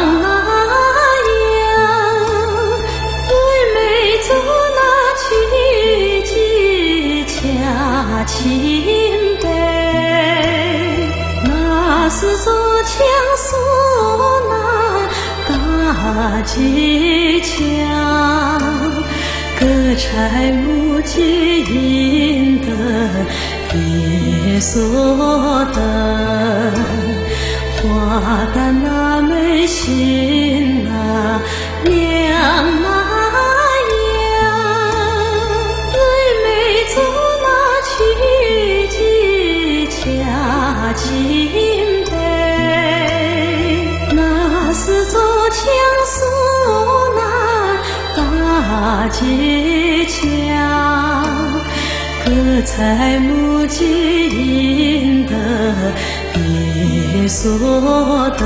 啊呀，对美族那曲技恰钦贝，那是座强苏那大技巧，各柴木皆应得别所得。花旦那美心那娘啊呀，对美族那曲技恰钦贝，那是座强苏那大技巧，各材木皆应得别所得。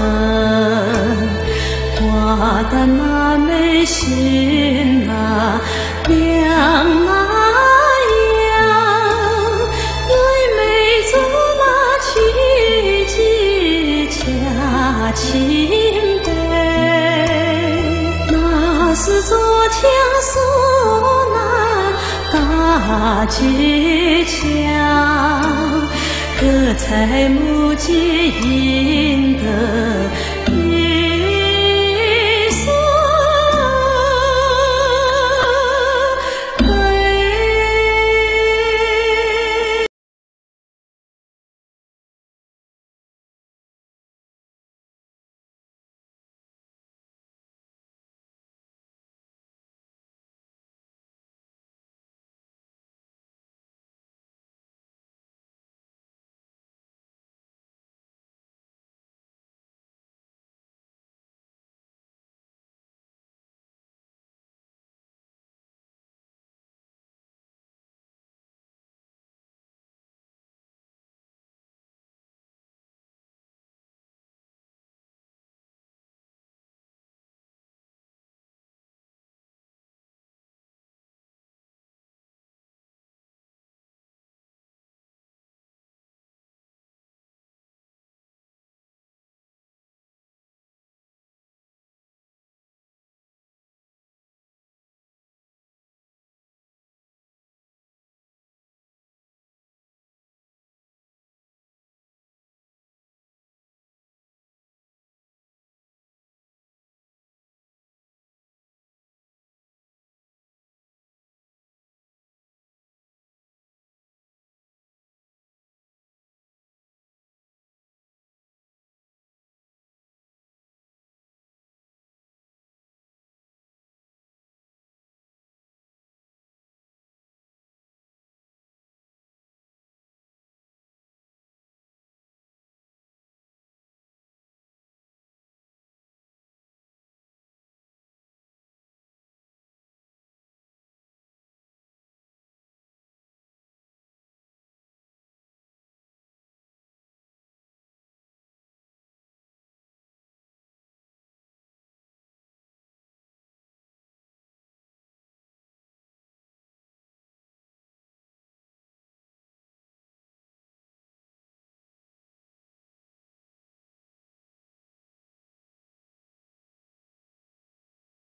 花旦那美心那娘啊呀，对美族那曲技恰钦贝，那是座强苏那大技巧，各材木皆应得